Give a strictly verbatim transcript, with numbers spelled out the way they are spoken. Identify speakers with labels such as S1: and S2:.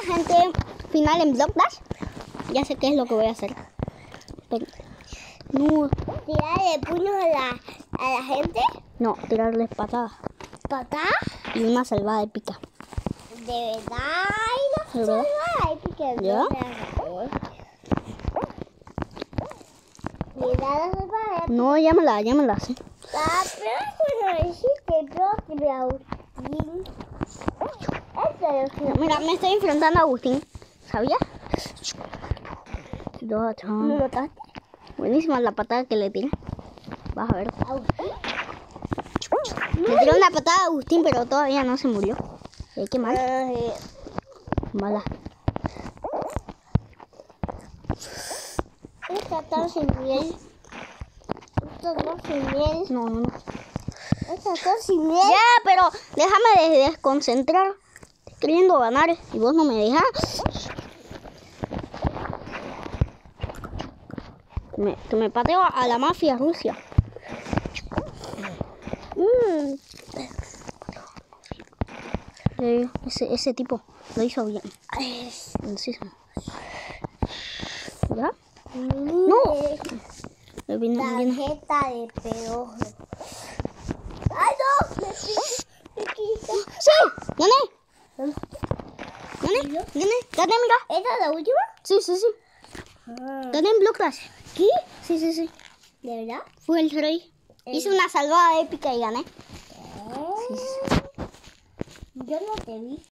S1: gente final en Block Dash. Ya sé qué es lo que voy a hacer. Pero, no.
S2: ¿Tirarle puños a la, a la gente?
S1: No, tirarles patadas.
S2: ¿Patá?
S1: Y una salvada épica.
S2: ¿De verdad? ¿Y
S1: ¿De
S2: no
S1: verdad?
S2: se va? Que
S1: ¿Ya?
S2: Mira, no se va.
S1: No, ya me la, ya me la sé.
S2: Ah, pero bueno, hiciste propio Agustín. Esto es lo que...
S1: Mira, me estoy enfrentando a Agustín. ¿Sabías? Dos, tres.
S2: ¿Me mataste?
S1: Buenísima la patada que le tiré. Vas a ver.
S2: ¿Agustín?
S1: Le tiré una patada a Agustín, pero todavía no se murió. Eh, qué mal.
S2: Ay,
S1: Mala.
S2: esta está sin miel. Esta está sin miel.
S1: No, no, no.
S2: Esta está sin miel.
S1: Ya, pero déjame de desconcentrar. Estoy queriendo ganar y vos no me dejas. Me, que me pateo a la mafia Rusia.
S2: Mm.
S1: Eh, ese, ese tipo lo hizo bien.
S2: Ay,
S1: Sí. ¿Ya?
S2: no.
S1: Eh, viene- viene.
S2: Tarjeta de pedojo. ¡Ay, no! Me pi- me quito.
S1: ¡Sí! ¡Gané! ¡Gané! ¡Gané! ¡Gané, mira!
S2: ¿Esta es la última?
S1: Sí, sí, sí.
S2: Ah.
S1: Gané en Block Dash.
S2: ¿Qué?
S1: Sí, sí, sí.
S2: ¿De verdad?
S1: Fue el rey. Hice una salvada épica y gané.
S2: Yo no te vi.